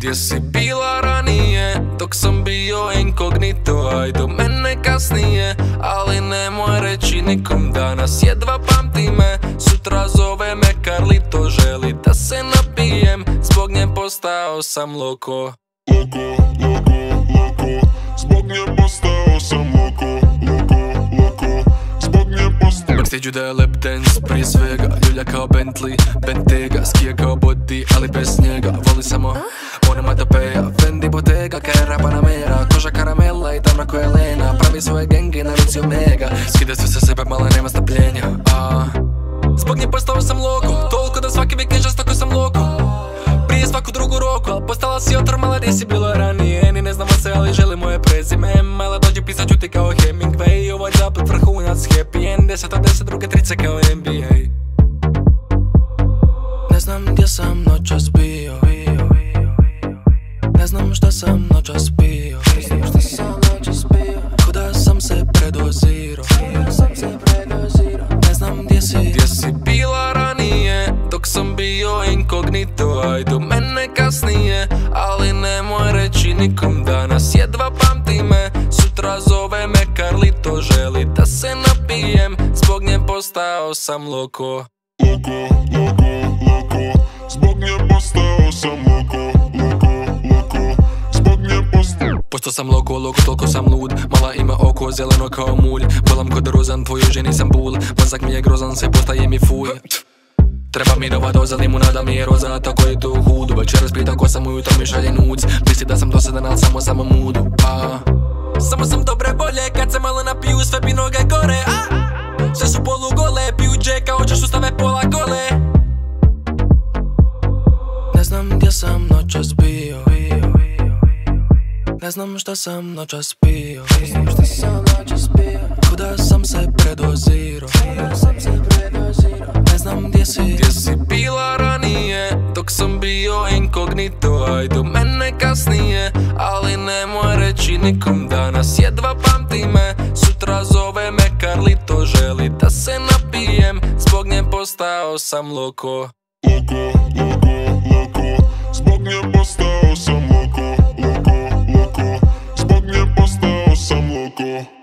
Gdje si bila ranije, dok sam bio inkognito, aj do mene kasnije. Ali nemoj reći nikom da nas jedva pamti me. Sutra zove me Carlito, želi da se napijem. Zbog nje postao sam loko. Zbog nje postao sam loko. Zbog nje postao. Backstage-u da je lap dance prije svega. Ljulja kao Bentley, Bentega. Skije kao body, ali bez njega. Voli samo onomatopeja, Fendi Bottega, Kera Panamera. Koža karamela i tamna ko je Lena. Pravi svoje genge na vici Omega. Skida sve sa sebe, mala nema strpljenja. Zbog nje postao sam loko. Toliko da svaki vikend žestoko sam loko. Prije svaku drugu roku, al postala si otrov, mala gdje si bila ranije. Ni ne znamo se, ali želi moje prezime. Mala dođi, pisat ću ti kao Hemingway. Ovo je zapad vrhunac, happy end. 10 od 10, druge trice kao NBA. Ne znam gdje sam noćas bio. Ne znam šta sam noćas pio. Kuda sam se predozirao. Ne znam gdje si bila ranije, dok sam bio inkognito, aj do mene kasnije. Ali nemoj reći nikom da nas jedva pamti me. Sutra zove me Carlito, želi da se napijem. Zbog nje postao sam loko. Zbog nje postao sam loko. Zbog nje postao. Pošto sam loko, toliko sam lud. Mala ima oko zeleno kao mulj. Volam kod rozan, tvoju ženi sam bul. Mozak mi je grozan, sve postaje mi fuj. Treba mi nova doza, limunada mi je roza, tako je to hudu. Večeras pitam ko sam, ujutro mi šalje nudes. Misli da sam dosadan, al samo mudu. Samo sam dobre bolje, kad se malo napiju, sve bi noge gore. Sve su polugole, piju džeka, hoćeš ustave pola gole. Ne znam gdje sam noćas bio. Ne znam šta sam noćas pio. Kuda sam se predozirao. Ne znam gdje si bila ranije, dok sam bio inkognito, aj do mene kasnije. Ali nemoj reći nikom da nas jedva pamti me. Sutra zove me Carlito, želi da se napijem. Zbog nje postao sam loko. Zbog nje postao sam loko. Zbog nje postao sam loko.